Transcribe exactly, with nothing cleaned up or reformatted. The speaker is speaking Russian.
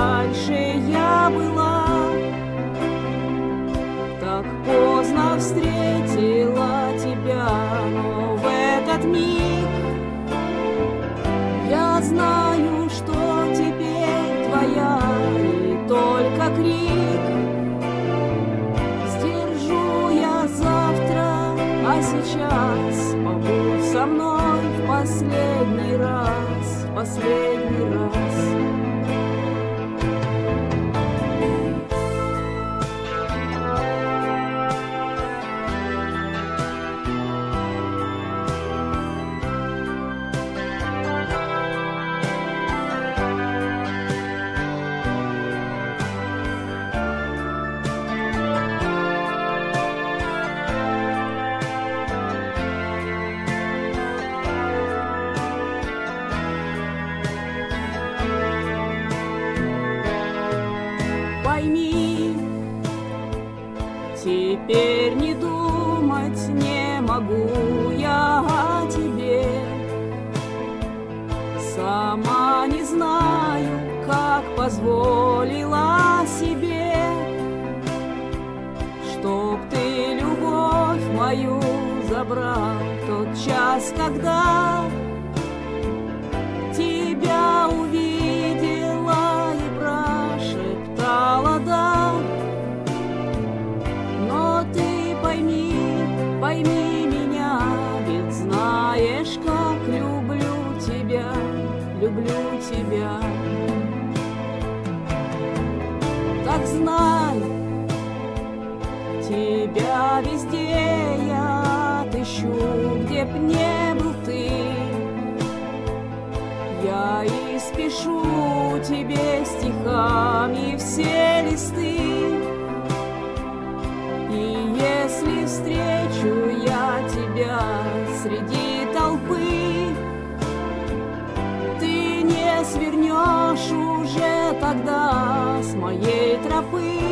дальше я была. Так поздно встретила тебя, но в этот миг я знаю, что теперь твоя и только крик. Сдержу я завтра, а сейчас побудь со мной в последний раз, в последний раз. Пойми, теперь не думать не могу я о тебе. Сама не знаю, как позволила себе, чтоб ты любовь мою забрал в тот час, когда тебя увидела и прошептала да. Но ты пойми, пойми меня, ведь знаешь, как люблю тебя, люблю тебя. Так знай, тебя везде я отыщу, где б не был ты. Я и спешу тебе стихами все листы. И если встречу я тебя среди толпы, ты не свернешь уже тогда с моей тропы.